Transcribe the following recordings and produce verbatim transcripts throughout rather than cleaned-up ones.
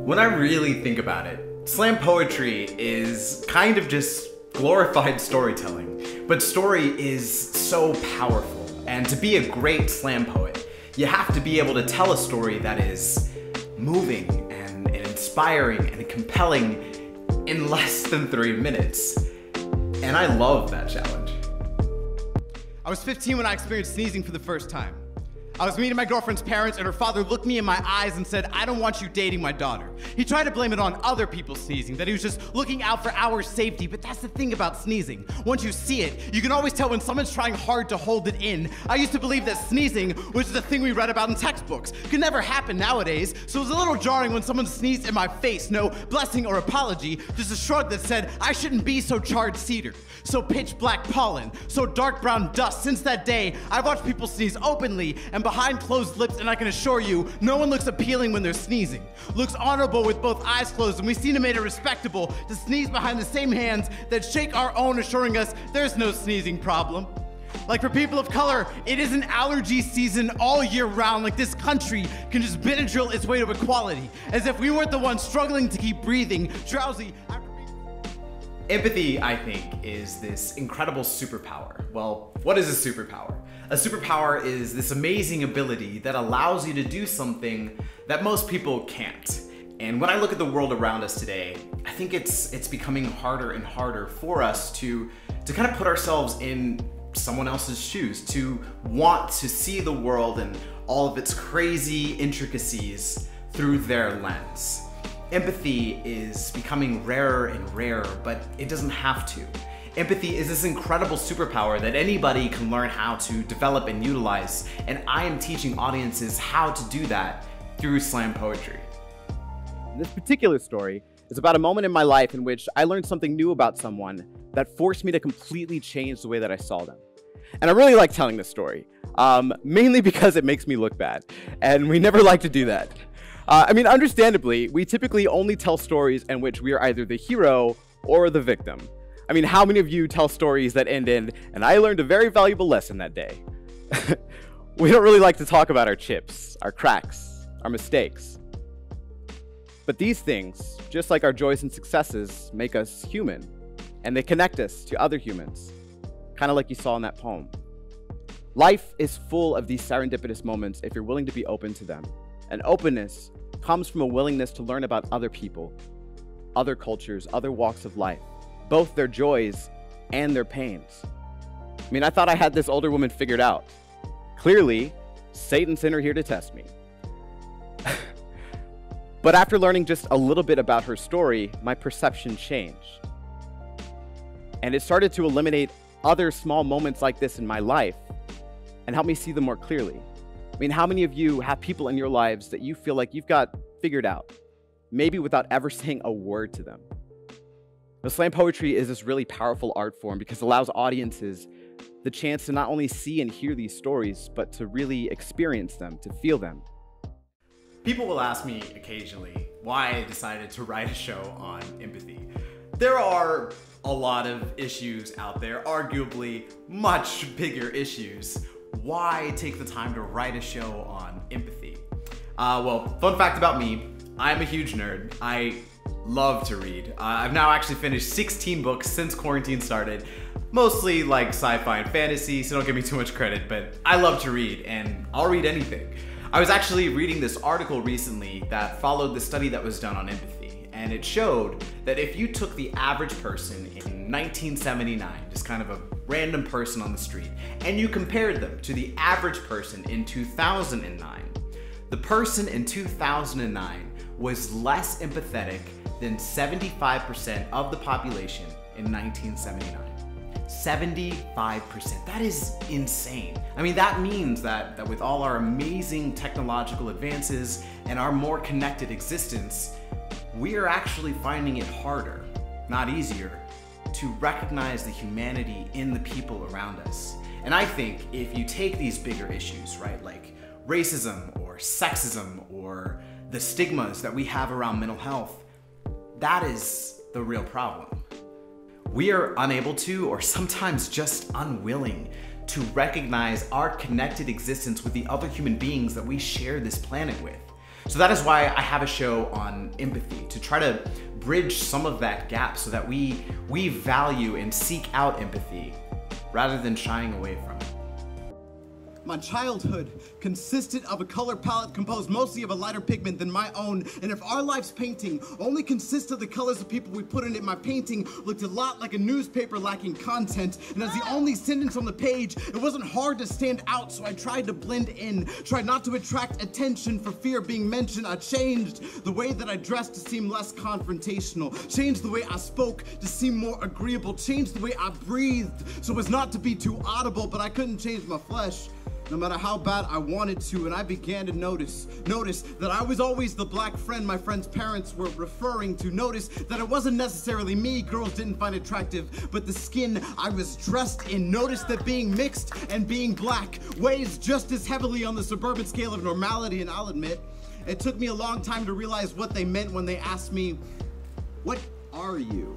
When I really think about it, slam poetry is kind of just glorified storytelling. But story is so powerful, and to be a great slam poet, you have to be able to tell a story that is moving and, and inspiring and compelling in less than three minutes. And I love that challenge. I was fifteen when I experienced sneezing for the first time. I was meeting my girlfriend's parents, and her father looked me in my eyes and said, "I don't want you dating my daughter." He tried to blame it on other people sneezing, that he was just looking out for our safety, but that's the thing about sneezing. Once you see it, you can always tell when someone's trying hard to hold it in. I used to believe that sneezing was the thing we read about in textbooks. Could never happen nowadays, so it was a little jarring when someone sneezed in my face. No blessing or apology, just a shrug that said, "I shouldn't be so charred cedar, so pitch black pollen, so dark brown dust." Since that day, I've watched people sneeze openly and behind closed lips, and I can assure you, no one looks appealing when they're sneezing. Looks honorable with both eyes closed, and we seem to made it respectable to sneeze behind the same hands that shake our own, assuring us there's no sneezing problem. Like for people of color, it is an allergy season all year round. Like this country can just Benadryl its way to equality, as if we weren't the ones struggling to keep breathing, drowsy after being... Empathy, I think, is this incredible superpower. Well, what is a superpower? A superpower is this amazing ability that allows you to do something that most people can't. And when I look at the world around us today, I think it's it's becoming harder and harder for us to, to kind of put ourselves in someone else's shoes, to want to see the world and all of its crazy intricacies through their lens. Empathy is becoming rarer and rarer, but it doesn't have to. Empathy is this incredible superpower that anybody can learn how to develop and utilize, and I am teaching audiences how to do that through slam poetry. This particular story is about a moment in my life in which I learned something new about someone that forced me to completely change the way that I saw them. And I really like telling this story, um, mainly because it makes me look bad, and we never like to do that. Uh, I mean, understandably, we typically only tell stories in which we are either the hero or the victim. I mean, how many of you tell stories that end in, "and I learned a very valuable lesson that day"? We don't really like to talk about our chips, our cracks, our mistakes. But these things, just like our joys and successes, make us human, and they connect us to other humans, kind of like you saw in that poem. Life is full of these serendipitous moments if you're willing to be open to them. And openness comes from a willingness to learn about other people, other cultures, other walks of life, both their joys and their pains. I mean, I thought I had this older woman figured out. Clearly, Satan sent her here to test me. But after learning just a little bit about her story, my perception changed. And it started to eliminate other small moments like this in my life and help me see them more clearly. I mean, how many of you have people in your lives that you feel like you've got figured out, maybe without ever saying a word to them? The slam poetry is this really powerful art form because it allows audiences the chance to not only see and hear these stories, but to really experience them, to feel them. People will ask me occasionally why I decided to write a show on empathy. There are a lot of issues out there, arguably much bigger issues. Why take the time to write a show on empathy? Uh, well, fun fact about me, I'm a huge nerd. I love to read. Uh, I've now actually finished sixteen books since quarantine started, mostly like sci-fi and fantasy, so don't give me too much credit, but I love to read, and I'll read anything. I was actually reading this article recently that followed the study that was done on empathy, and it showed that if you took the average person in nineteen seventy-nine, just kind of a random person on the street, and you compared them to the average person in two thousand nine, the person in two thousand nine was less empathetic than seventy-five percent of the population in nineteen seventy-nine. seventy-five percent. That is insane. I mean, that means that, that with all our amazing technological advances and our more connected existence, we are actually finding it harder, not easier, to recognize the humanity in the people around us. And I think if you take these bigger issues, right, like racism or sexism or the stigmas that we have around mental health, that is the real problem. We are unable to, or sometimes just unwilling, to recognize our connected existence with the other human beings that we share this planet with. So that is why I have a show on empathy, to try to bridge some of that gap so that we, we value and seek out empathy rather than shying away from it. My childhood consisted of a color palette composed mostly of a lighter pigment than my own, and if our life's painting only consists of the colors of people we put in it, my painting looked a lot like a newspaper lacking content, and as the only sentence on the page, it wasn't hard to stand out, so I tried to blend in, tried not to attract attention for fear of being mentioned. I changed the way that I dressed to seem less confrontational, changed the way I spoke to seem more agreeable, changed the way I breathed so as not to be too audible, but I couldn't change my flesh, no matter how bad I wanted to, and I began to notice, notice that I was always the black friend my friend's parents were referring to, notice that it wasn't necessarily me girls didn't find attractive, but the skin I was dressed in, notice that being mixed and being black weighs just as heavily on the suburban scale of normality, and I'll admit, it took me a long time to realize what they meant when they asked me, "What are you?"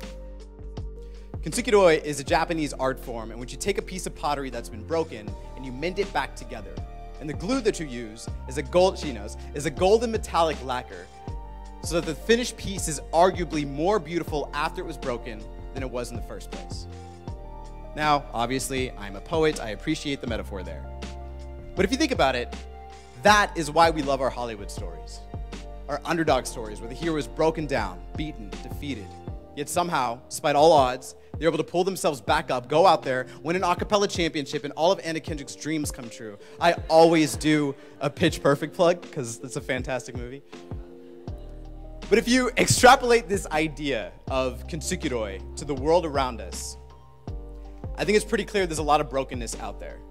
Kintsukuroi is a Japanese art form in which you take a piece of pottery that's been broken and you mend it back together. And the glue that you use is a gold, she knows, is a golden metallic lacquer, so that the finished piece is arguably more beautiful after it was broken than it was in the first place. Now, obviously, I'm a poet, I appreciate the metaphor there. But if you think about it, that is why we love our Hollywood stories. Our underdog stories where the hero is broken down, beaten, defeated. Yet somehow, despite all odds, they're able to pull themselves back up, go out there, win an a cappella championship, and all of Anna Kendrick's dreams come true. I always do a Pitch Perfect plug, because it's a fantastic movie. But if you extrapolate this idea of Kintsukuroi to the world around us, I think it's pretty clear there's a lot of brokenness out there.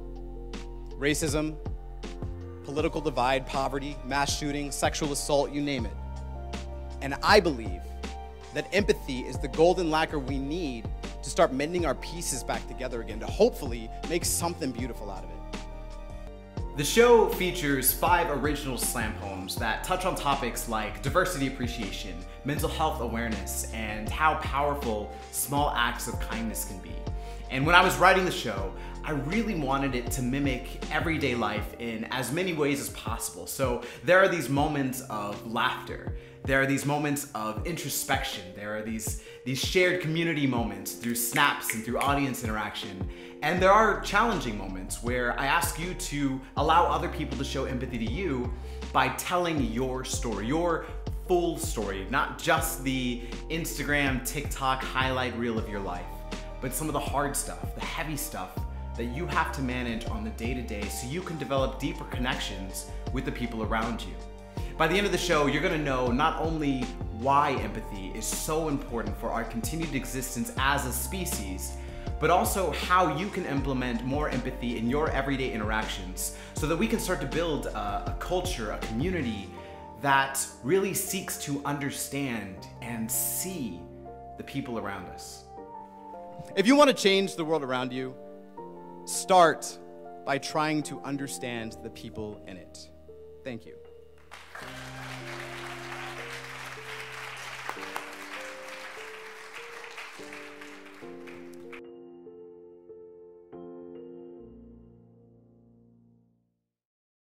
Racism, political divide, poverty, mass shooting, sexual assault, you name it. And I believe that empathy is the golden lacquer we need to start mending our pieces back together again, to hopefully make something beautiful out of it. The show features five original slam poems that touch on topics like diversity appreciation, mental health awareness, and how powerful small acts of kindness can be. And when I was writing the show, I really wanted it to mimic everyday life in as many ways as possible. So there are these moments of laughter, there are these moments of introspection, there are these, these shared community moments through snaps and through audience interaction, and there are challenging moments where I ask you to allow other people to show empathy to you by telling your story, your full story, not just the Instagram, TikTok highlight reel of your life, but some of the hard stuff, the heavy stuff that you have to manage on the day-to-day so you can develop deeper connections with the people around you. By the end of the show, you're gonna know not only why empathy is so important for our continued existence as a species, but also how you can implement more empathy in your everyday interactions so that we can start to build a, a culture, a community that really seeks to understand and see the people around us. If you want to change the world around you, start by trying to understand the people in it. Thank you.